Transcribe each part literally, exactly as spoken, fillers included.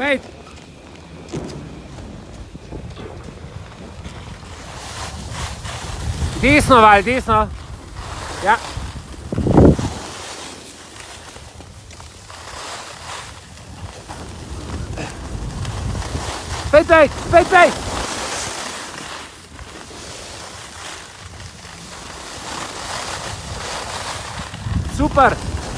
Pejt. Desno, Val, desno. Ja. Pejt, pejt, pejt, pejt. Super.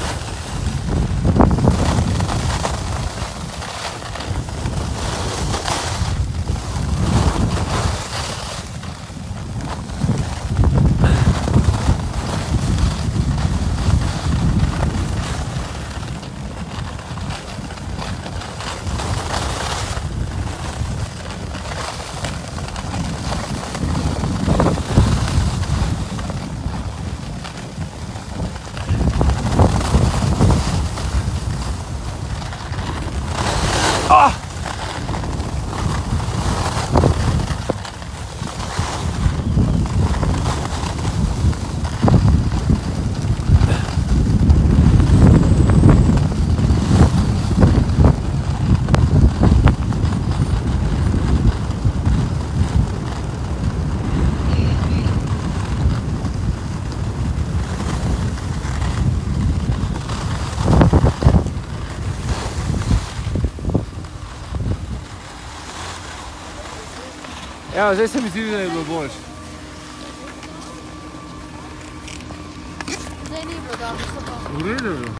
Oh! Ja, zdaj se mi zdi, da je bilo boljše. Zdaj ni bilo dobro, so pa. V redu.